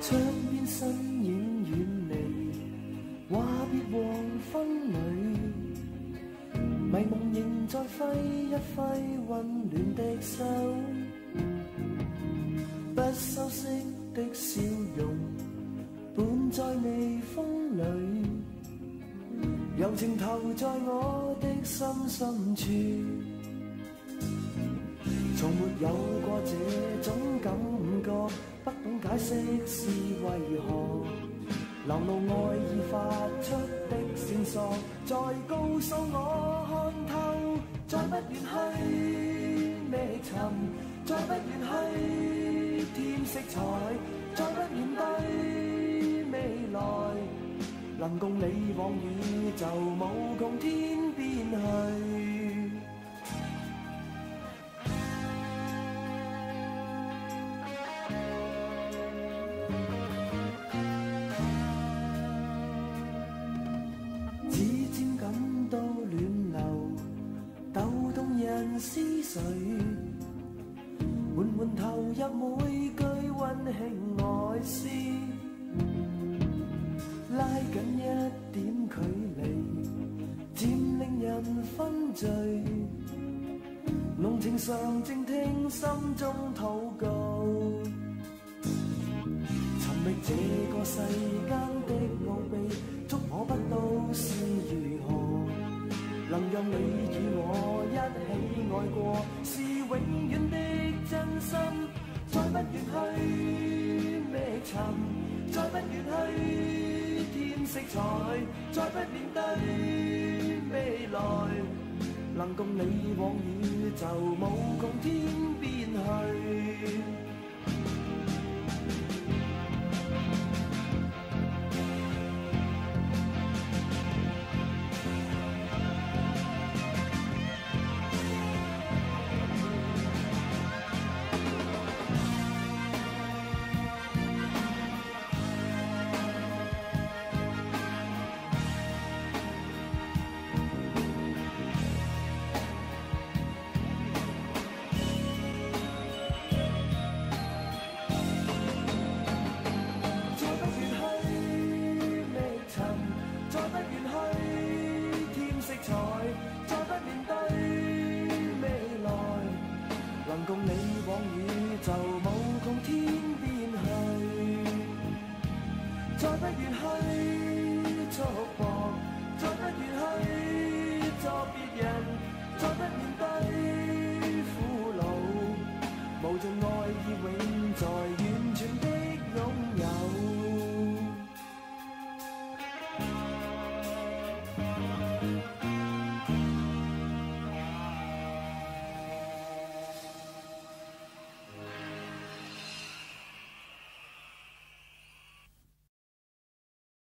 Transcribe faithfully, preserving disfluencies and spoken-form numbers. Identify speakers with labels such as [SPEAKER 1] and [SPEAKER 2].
[SPEAKER 1] 窗邊身影遠離，話別黃昏裏，迷夢仍在揮一揮溫暖的手，不修飾的笑容伴在微風裏，柔情投在我的心深處。從沒有過這種感覺，不懂解釋是為何，流露愛意發出的線索，再告訴我看透，再不願去覓尋，再不願去添色彩，再不面對未來，能共你往宇宙無窮天邊去。到暖流抖動人思緒，緩緩投入每句溫馨愛詩，拉緊一點距離，漸令人分醉，濃情常靜聽心中禱告，尋覓這個世間的奧秘，捉摸不到是如何，能讓你與我一起愛過，是永遠的真心。再不願去覓尋，再不願去添色彩，再不面對未來，能共你往宇宙無窮天邊去。能共你往宇宙無窮天邊去，再不願去束縛。